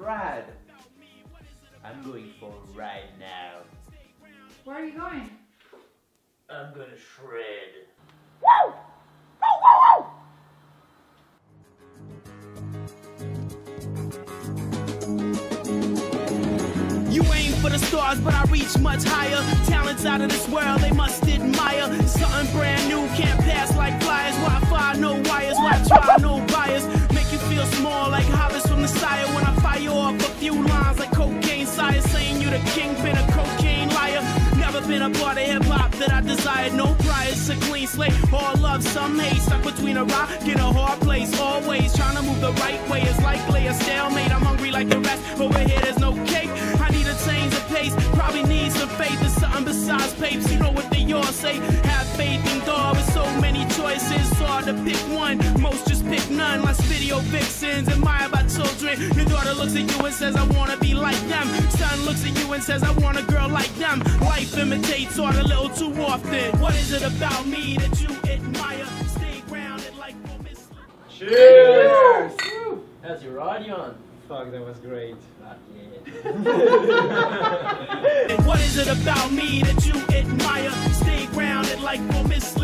Brad. I'm going for a ride now. Where are you going? I'm gonna shred. Woo! Woo, woo, woo! You aim for the stars, but I reach much higher. Talents out of this world, they must admire. Something brand new, can't pass like flyers. Wi-Fi, no wires, why try, no buyers. Make you feel small like hobbits from the sire. When I fire off a few lines like cocaine sire, saying you the kingpin, a cocaine liar. Never been a part of hip-hop that I desired. No priors, a clean slate. All love, some hate. Stuck between a rock and a hard place. Always trying to move the right way. It's likely a stalemate. I'm hungry like the rest. Over here there's no cake. I need a change of pace. Probably need some faith in something besides papes. You know what they all say. Have faith in God with so many choices. It's hard to pick one. Most just pick none. Like video vixens. Admired by children. Your daughter looks at you and says, I want to be like them. Son looks at you and says, I want a girl like them. Life imitates art a little too often. What is it about me that you admire? Stay grounded like for Miss. Cheers! That's your ride, Yoann. Fuck, that was great. Not yet. And what is it about me that you admire? Stay grounded like for Miss